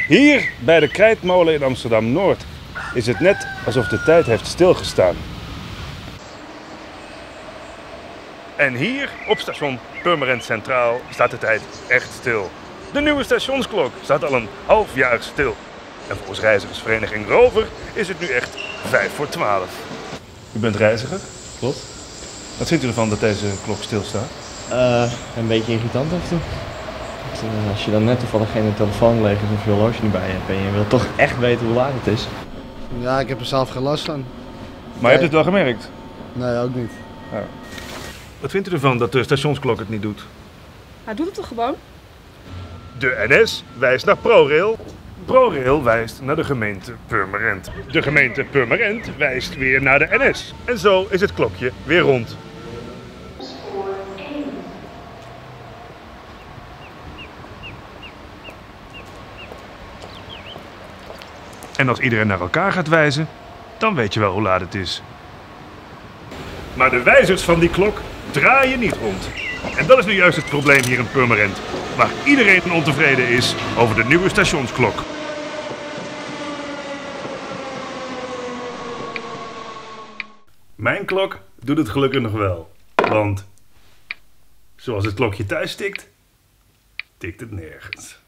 Hier bij de Krijtmolen in Amsterdam-Noord is het net alsof de tijd heeft stilgestaan. En hier op station Purmerend Centraal staat de tijd echt stil. De nieuwe stationsklok staat al een half jaar stil. En volgens reizigersvereniging Rover is het nu echt 11:55. U bent reiziger? Klopt. Wat vindt u ervan dat deze klok stilstaat? Een beetje irritant af en toe. Als je dan net toevallig geen telefoon leeg is of je horloge niet bij hebt en je wil toch echt weten hoe laat het is. Ja, ik heb er zelf geen last van. Maar je hebt het wel gemerkt? Nee, ook niet. Ja. Wat vindt u ervan dat de stationsklok het niet doet? Hij doet het toch gewoon? De NS wijst naar ProRail. ProRail wijst naar de gemeente Purmerend. De gemeente Purmerend wijst weer naar de NS. En zo is het klokje weer rond. En als iedereen naar elkaar gaat wijzen, dan weet je wel hoe laat het is. Maar de wijzers van die klok draaien niet rond. En dat is nu juist het probleem hier in Purmerend, waar iedereen ontevreden is over de nieuwe stationsklok. Mijn klok doet het gelukkig nog wel, want zoals het klokje thuis tikt, tikt het nergens.